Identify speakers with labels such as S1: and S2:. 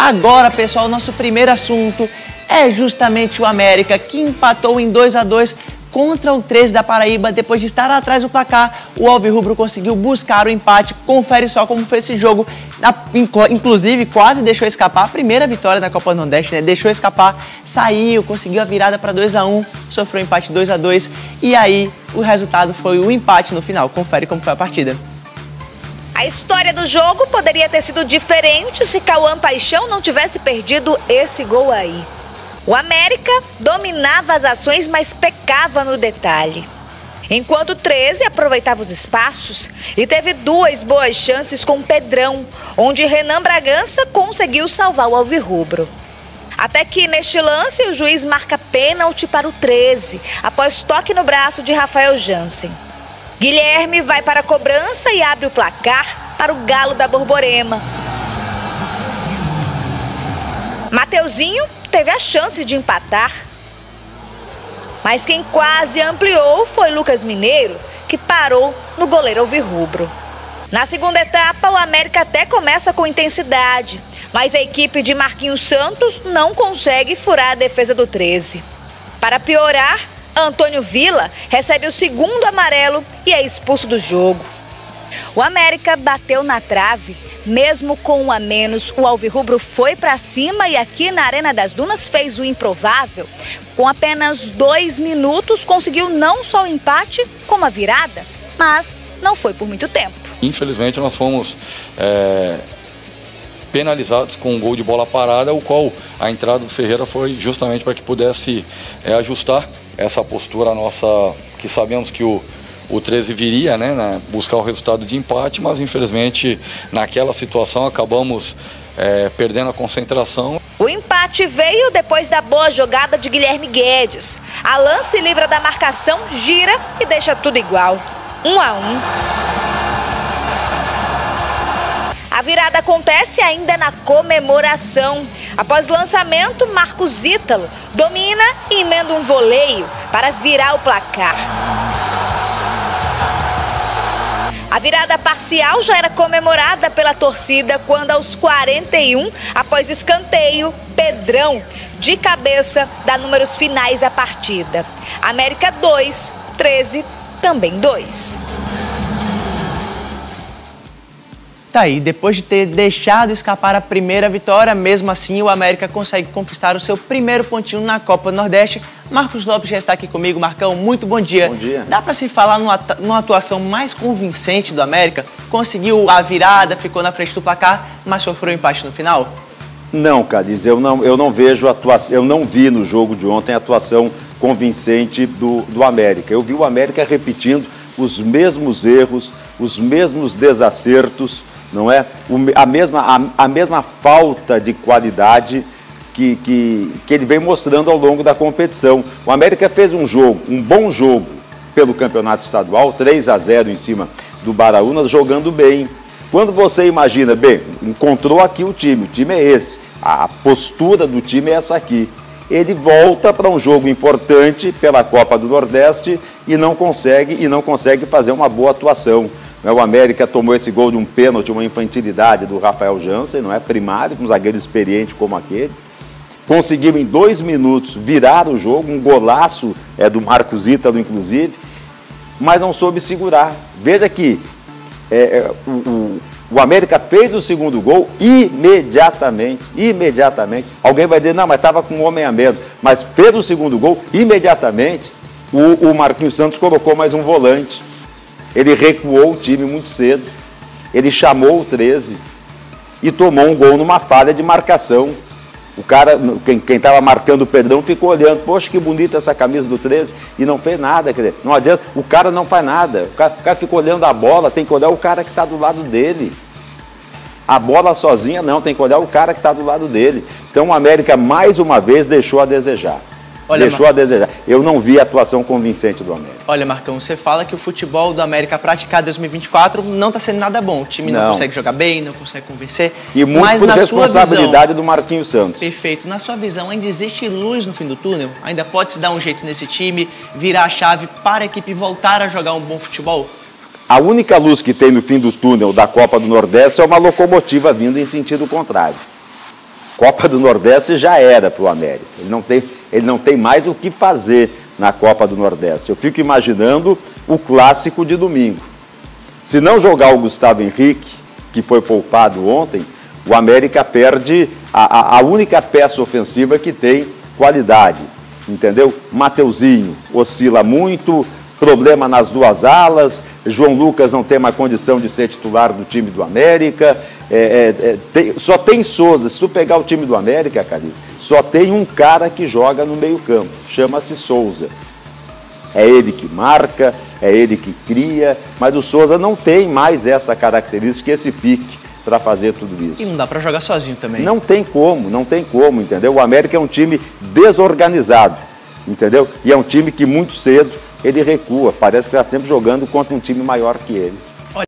S1: Agora, pessoal, nosso primeiro assunto é justamente o América, que empatou em 2-2 contra o 13 da Paraíba. Depois de estar atrás do placar, o alvirrubro conseguiu buscar o empate. Confere só como foi esse jogo. Inclusive, quase deixou escapar a primeira vitória da Copa do Nordeste, né? Deixou escapar, saiu, conseguiu a virada para 2-1, sofreu um empate 2-2 e aí o resultado foi o empate no final. Confere como foi a partida.
S2: A história do jogo poderia ter sido diferente se Cauã Paixão não tivesse perdido esse gol aí. O América dominava as ações, mas pecava no detalhe. Enquanto o 13 aproveitava os espaços e teve duas boas chances com o Pedrão, onde Renan Bragança conseguiu salvar o alvirrubro. Até que neste lance o juiz marca pênalti para o 13, após toque no braço de Rafael Jansen. Guilherme vai para a cobrança e abre o placar para o Galo da Borborema. Mateuzinho teve a chance de empatar, mas quem quase ampliou foi Lucas Mineiro, que parou no goleiro alvirrubro. Na segunda etapa, o América até começa com intensidade, mas a equipe de Marquinhos Santos não consegue furar a defesa do 13. Para piorar, Antônio Villa recebe o segundo amarelo e é expulso do jogo. O América bateu na trave, mesmo com um a menos, o alvirrubro foi para cima e aqui na Arena das Dunas fez o improvável. Com apenas 2 minutos conseguiu não só o empate, como a virada, mas não foi por muito tempo.
S3: Infelizmente nós fomos penalizados com um gol de bola parada, o qual a entrada do Ferreira foi justamente para que pudesse ajustar essa postura nossa, que sabemos que o 13 viria, né, buscar o resultado de empate, mas infelizmente naquela situação acabamos perdendo a concentração.
S2: O empate veio depois da boa jogada de Guilherme Guedes. Alan se livra da marcação, gira e deixa tudo igual. 1-1. A virada acontece ainda na comemoração. Após lançamento, Marcos Ítalo domina e emenda um voleio para virar o placar. A virada parcial já era comemorada pela torcida quando aos 41, após escanteio, Pedrão, de cabeça, dá números finais à partida. América 2, 13 também 2.
S1: Tá aí, depois de ter deixado escapar a primeira vitória, mesmo assim o América consegue conquistar o seu primeiro pontinho na Copa do Nordeste. Marcos Lopes já está aqui comigo. Marcão, muito bom dia.
S4: Bom dia.
S1: Dá para se falar numa atuação mais convincente do América? Conseguiu a virada, ficou na frente do placar, mas sofreu um empate no final?
S4: Não, Cadiz, eu não vejo atuação, eu não vi no jogo de ontem a atuação convincente do América. Eu vi o América repetindo os mesmos erros, os mesmos desacertos, não é? A mesma falta de qualidade que ele vem mostrando ao longo da competição. O América fez um bom jogo pelo campeonato estadual, 3-0 em cima do Baraúnas, jogando bem. Quando você imagina, bem, encontrou aqui o time é esse, a postura do time é essa aqui. Ele volta para um jogo importante pela Copa do Nordeste e não consegue fazer uma boa atuação. O América tomou esse gol de um pênalti, uma infantilidade do Rafael Jansen, não é primário, um zagueiro experiente como aquele. Conseguiu em 2 minutos virar o jogo, um golaço do Marcos Ítalo, inclusive, mas não soube segurar. Veja que o América fez o segundo gol imediatamente. Alguém vai dizer, não, mas estava com um homem a menos. Mas fez o segundo gol imediatamente. O Marquinhos Santos colocou mais um volante. Ele recuou o time muito cedo. Ele chamou o 13 e tomou um gol numa falha de marcação. O cara, quem estava marcando o Pedrão ficou olhando, poxa, que bonita essa camisa do 13, e não fez nada, quer dizer, não adianta, o cara não faz nada, o cara fica olhando a bola, tem que olhar o cara que está do lado dele. A bola sozinha não, tem que olhar o cara que está do lado dele. Então o América mais uma vez deixou a desejar. Eu não vi a atuação convincente do América.
S1: Olha, Marcão, você fala que o futebol do América praticado em 2024 não está sendo nada bom. O time não consegue jogar bem, não consegue convencer.
S4: E muito por responsabilidade do Marquinhos Santos.
S1: Perfeito. Na sua visão, ainda existe luz no fim do túnel? Ainda pode se dar um jeito nesse time, virar a chave para a equipe voltar a jogar um bom futebol?
S4: A única luz que tem no fim do túnel da Copa do Nordeste é uma locomotiva vindo em sentido contrário. Copa do Nordeste já era para o América. Ele não tem mais o que fazer na Copa do Nordeste. Eu fico imaginando o clássico de domingo. Se não jogar o Gustavo Henrique, que foi poupado ontem, o América perde a única peça ofensiva que tem qualidade, entendeu? Mateuzinho oscila muito, problema nas duas alas, João Lucas não tem uma condição de ser titular do time do América, só tem Souza. Se tu pegar o time do América, Cariz, só tem um cara que joga no meio campo, chama-se Souza. É ele que marca, é ele que cria, mas o Souza não tem mais essa característica, esse pique para fazer tudo isso.
S1: E não dá para jogar sozinho também.
S4: Não tem como, entendeu? O América é um time desorganizado, entendeu? E é um time que muito cedo ele recua, parece que está sempre jogando contra um time maior que ele.